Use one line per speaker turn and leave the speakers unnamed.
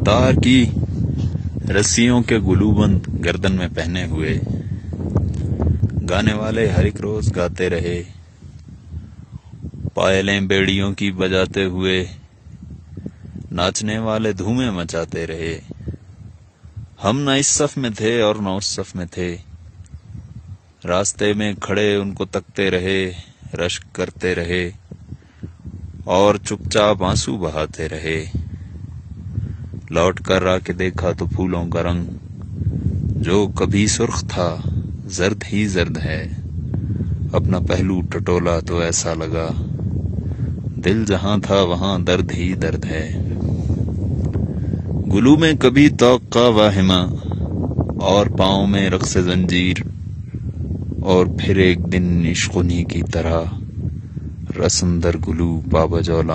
तार की रस्सियों के गुलूबंद गर्दन में पहने हुए गाने वाले हर एक रोज गाते रहे, पायलें बेड़ियों की बजाते हुए नाचने वाले धूमें मचाते रहे। हम न इस सफ में थे और न उस सफ में थे, रास्ते में खड़े उनको तकते रहे, रश्क करते रहे और चुपचाप आंसू बहाते रहे। लौट कर आके देखा तो फूलों का रंग जो कभी सुर्ख था जर्द ही जर्द है। अपना पहलू टटोला तो ऐसा लगा दिल जहां था वहां दर्द ही दर्द है। गुलू में कभी तौक का वाहिमा और पाँव में रक्स जंजीर, और फिर एक दिन इश्क उन्हीं की तरह रस्म दर गुलू पाबजौला।